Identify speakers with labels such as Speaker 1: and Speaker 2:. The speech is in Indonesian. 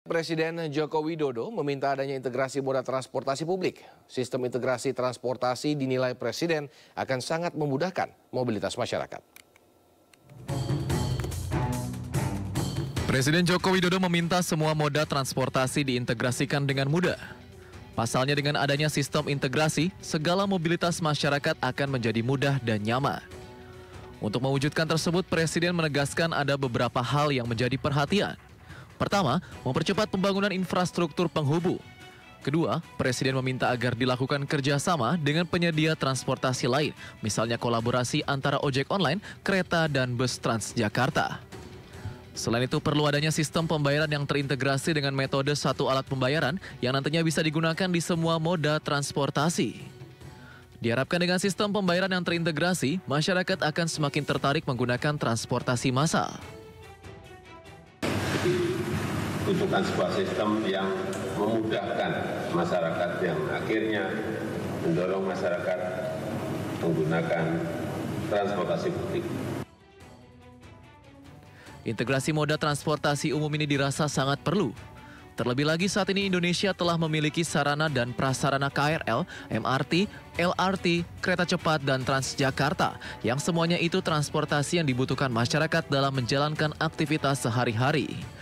Speaker 1: Presiden Joko Widodo meminta adanya integrasi moda transportasi publik. Sistem integrasi transportasi dinilai Presiden akan sangat memudahkan mobilitas masyarakat.
Speaker 2: Presiden Joko Widodo meminta semua moda transportasi diintegrasikan dengan mudah. Pasalnya dengan adanya sistem integrasi, segala mobilitas masyarakat akan menjadi mudah dan nyaman. Untuk mewujudkan tersebut, Presiden menegaskan ada beberapa hal yang menjadi perhatian. Pertama, mempercepat pembangunan infrastruktur penghubung. Kedua, Presiden meminta agar dilakukan kerjasama dengan penyedia transportasi lain, misalnya kolaborasi antara ojek online, kereta, dan bus Transjakarta. Selain itu, perlu adanya sistem pembayaran yang terintegrasi dengan metode satu alat pembayaran yang nantinya bisa digunakan di semua moda transportasi. Diharapkan dengan sistem pembayaran yang terintegrasi, masyarakat akan semakin tertarik menggunakan transportasi massal.
Speaker 3: Butuhkan sebuah sistem yang memudahkan masyarakat yang akhirnya mendorong masyarakat menggunakan transportasi publik.
Speaker 2: Integrasi moda transportasi umum ini dirasa sangat perlu. Terlebih lagi saat ini Indonesia telah memiliki sarana dan prasarana KRL, MRT, LRT, kereta cepat, dan Transjakarta yang semuanya itu transportasi yang dibutuhkan masyarakat dalam menjalankan aktivitas sehari-hari.